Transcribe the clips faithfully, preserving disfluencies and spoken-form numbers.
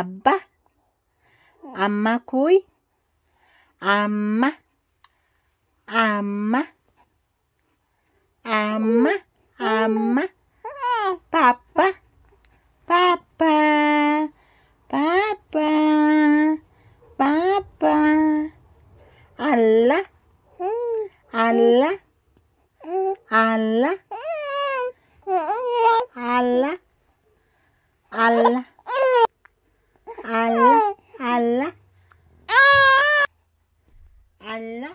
Abba. Amma kuy. Amma. Amma. Amma. Amma. Papa. Papa. Papa. Papa. Allah. Allah. Allah. Allah. Allah. Allah. Allah. Allah.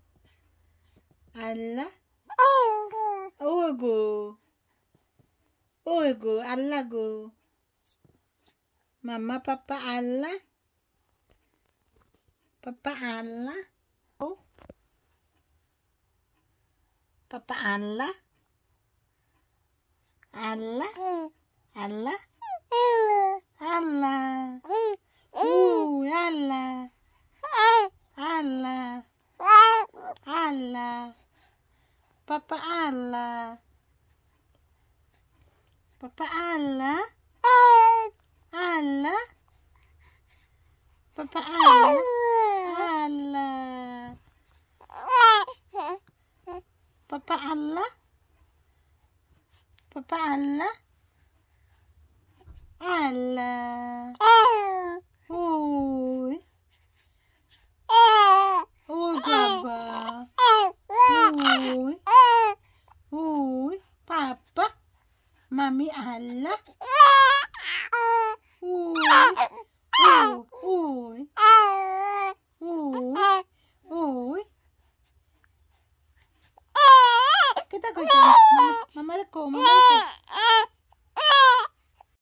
Allah. Oh go. Oh go. Allah go. Mama, Papa, Allah. Papa, Allah. Oh. Papa, Allah. Allah. Allah. Allah. Oh, Allah. Allah. Allah. Papa Allah. Papa Allah. Allah. Papa Allah. Allah. Papa Allah. Papa Allah. Allah. Oh. Oh, Baba. Oh. Oh. Papa. Mami Allah. Oh. Oh.